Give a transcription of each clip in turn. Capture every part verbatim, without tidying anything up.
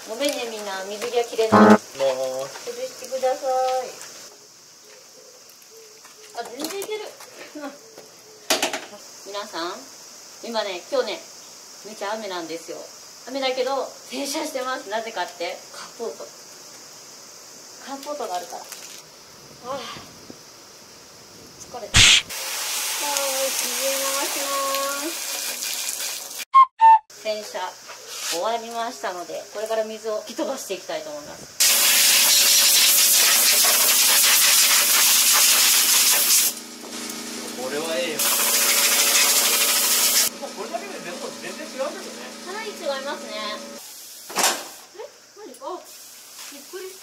ごめんねみんな、水着は着れない。もう崩してください。あ、全然いける。皆さん、今ね、今日ね、めっちゃ雨なんですよ。雨だけど洗車してます。なぜかってカーポートカーポートがあるから。ああ、疲れた。はい、水流します。洗車終わりましたので、これから水を吹き飛ばしていきたいと思います。 これはええよ。これだけで全部全然違うけどね。 かなり違いますね。え、何かびっくりした。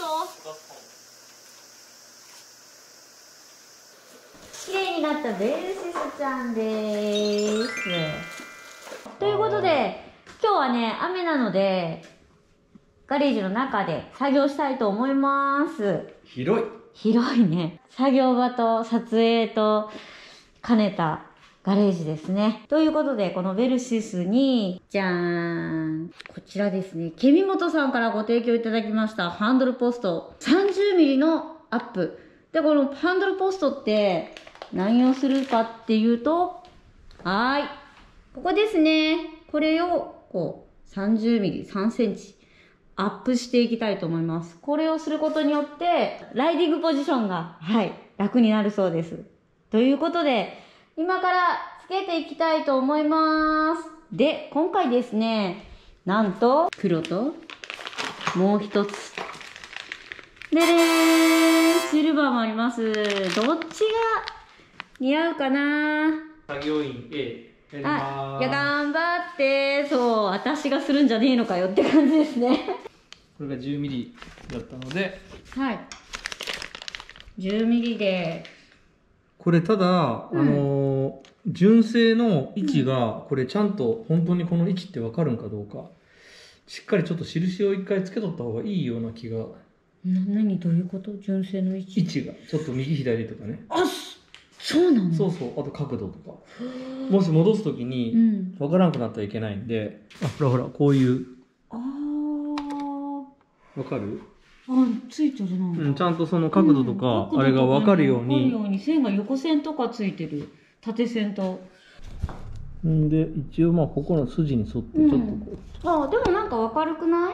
綺麗になったベルシスちゃんです。ということで、今日はね、雨なので、ガレージの中で作業したいと思います。 広い。 広いね。作業場と撮影と兼ねたガレージですね。ということで、このベルシスに、じゃーん。こちらですね。ケミモトさんからご提供いただきましたハンドルポスト。さんじゅうミリのアップ。で、このハンドルポストって何をするかっていうと、はーい。ここですね。これを、こう、さんじゅうミリ、さんセンチ。アップしていきたいと思います。これをすることによって、ライディングポジションが、はい、楽になるそうです。ということで、今からつけていきたいと思います。で、今回ですね、なんと、黒と、もう一つ。ででーん、シルバーもあります。どっちが似合うかな？ 作業員 A。 あ、いや、頑張って、そう、私がするんじゃねえのかよって感じですね。 これがじゅうミリだったので、 はい。じゅうミリで。 これただ、うん、あの純正の位置が、これちゃんと本当にこの位置って分かるんかどうか、しっかりちょっと印を一回つけとった方がいいような気が。 な、何どういうこと？純正の位置？ 位置がちょっと右左とかね。 あ、そうなの？ そうそう。あと角度とか。もし戻すときに分からなくなったらいけないんで、うん、あ、ほらほら、こういう。ああ。分かる？ あ、ついてるな。 うん、ちゃんとその角度とか、うん、あれが分かるように。 分かるように線が横線とかついてる。縦線と。 んで、一応まあここの筋に沿ってちょっとこう。 うん、あ、でもなんか分かるくない？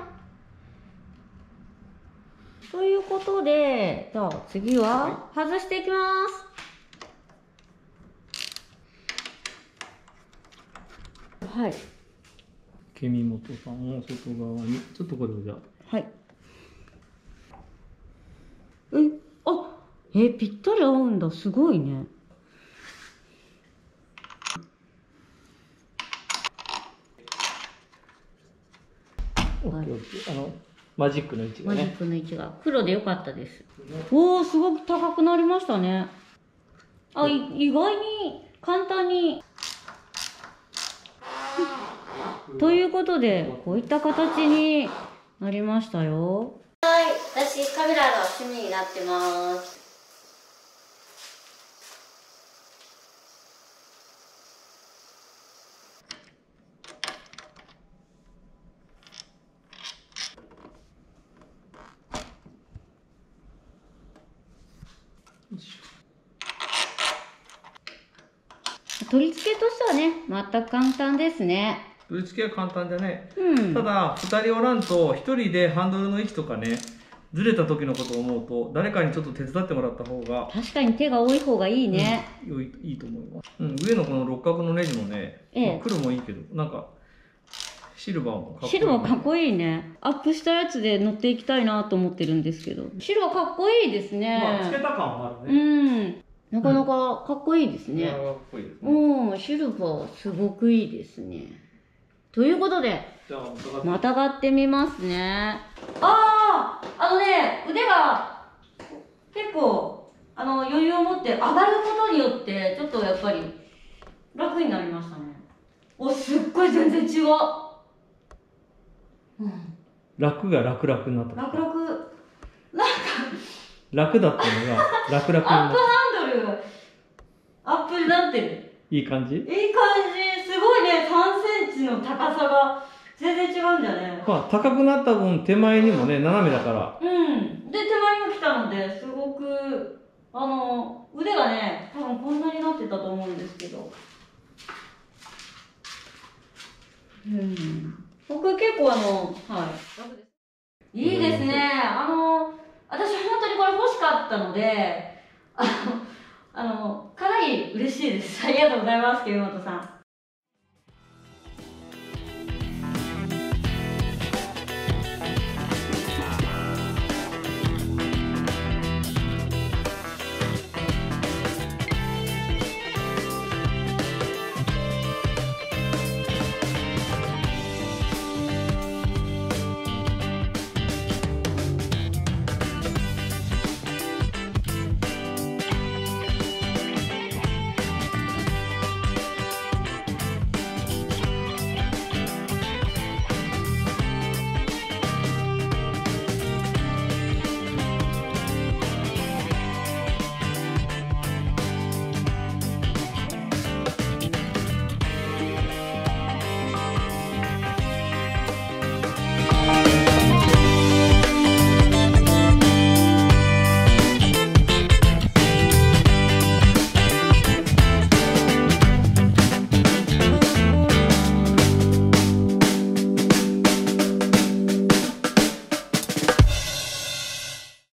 ということで、じゃあ次は外していきます。はい。 ケミモトさんを外側に、ちょっとこれをじゃあ。 はい。え、あ、え、ぴったり合うんだ。すごいね。 オッケーオッケー。あの、マジックの位置がね。 マジックの位置が。黒でよかったです。おー、すごく高くなりましたね。あ、い意外に簡単に。ということで、こういった形になりましたよ。はい、私カメラが趣味になってます。取り付けとしてはね、全く簡単ですね。 取り付けは簡単じゃね、 うん、 ただふたりおらんとひとりでハンドルの位置とかね、ずれた時のことを思うと誰かにちょっと手伝ってもらった方が、 確かに手が多い方がいいね、 うん、いいいいと思います、うん、上のこの六角のネジもね、ええ、まあ、黒もいいけど、なんかシルバーもかっこいい、ね、 シルバーかっこいいね。アップしたやつで乗っていきたいなと思ってるんですけど、シルバーかっこいいですね。 まあつけた感もあるね。うんなかなかかっこいいですね。 かっこいいですね。 うん、シルバーすごくいいですね。ということで、またがってみますね。ああ、あのね、腕が結構あの余裕を持って上がることによってちょっとやっぱり楽になりましたね。お、すっごい全然違う。うん、 楽が楽々になった。 楽々なんか楽だったのが楽々になった。 アップハンドルアップになってる。 いい感じ？いい感じ。すごいね、さんセンチの高さが全然違うんだよね。 まあ、高くなった分、手前にもね、斜めだから。 うん。で、手前にも来たので、すごく、あの、腕がね、多分こんなになってたと思うんですけど。うん。僕結構あの、はい。楽です。いいですね。あの、私本当にこれ欲しかったので、あの、あの、かなり嬉しいです。ありがとうございます、ケミモトさん。